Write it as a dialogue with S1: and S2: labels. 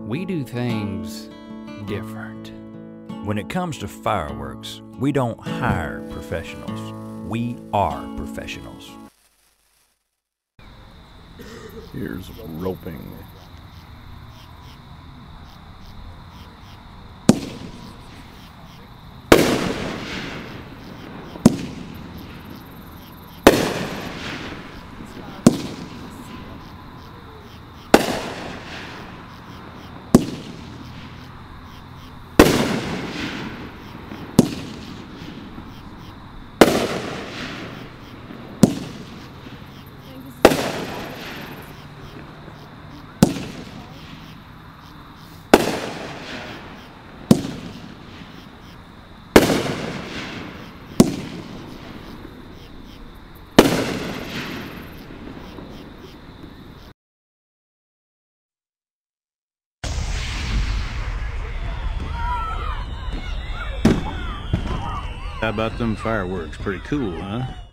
S1: We do things different.
S2: When it comes to fireworks, we don't hire professionals. We are professionals.
S3: Here's roping.
S4: How about them fireworks? Pretty cool, huh?